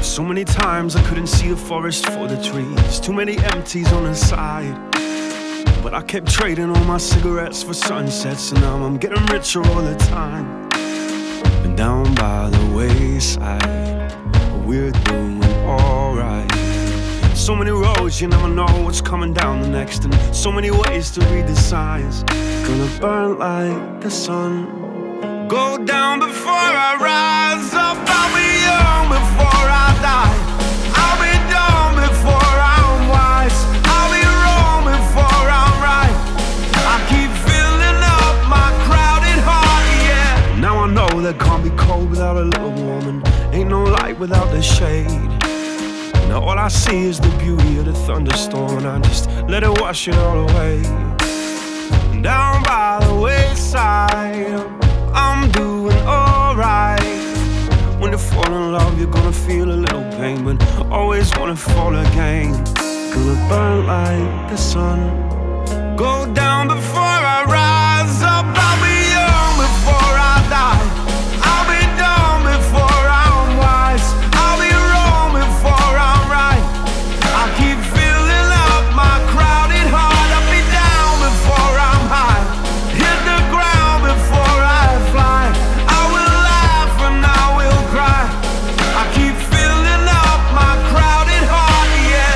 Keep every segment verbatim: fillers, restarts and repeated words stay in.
So many times I couldn't see the forest for the trees. Too many empties on the side. But I kept trading all my cigarettes for sunsets, and now I'm getting richer all the time. And down by the wayside, we're doing alright. So many roads, you never know what's coming down the next, and so many ways to read the signs. Gonna burn like the sun, go down before I rise up. I'll be young before I die. I'll be dumb before I'm wise. I'll be wrong before I'm right. I keep filling up my crowded heart, yeah. Now I know that can't be cold without a little woman. Ain't no light without the shade. Now all I see is the beauty of the thunderstorm, and I just let it wash it all away. Down by the wayside, I'm doing alright. When you fall in love, you're gonna feel a little pain, but always wanna fall again. Gonna burn like the sun, go down before I rise up. I'll be young before I die. I'll be dumb before I'm wise. I'll be wrong before I'm right. I keep filling up my crowded heart. I'll be down before I'm high. Hit the ground before I fly. I will laugh and I will cry. I keep filling up my crowded heart, yeah.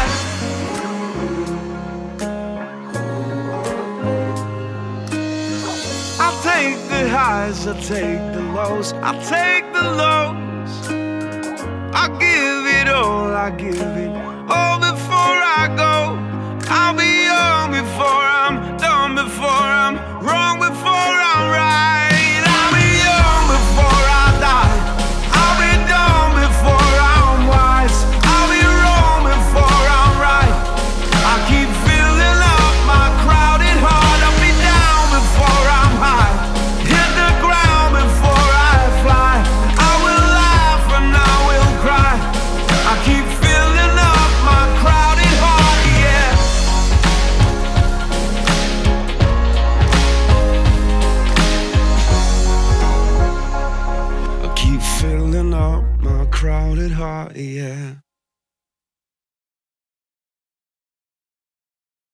I'll take the highs, I'll take the lows, I'll take the lows. I give it all, I give it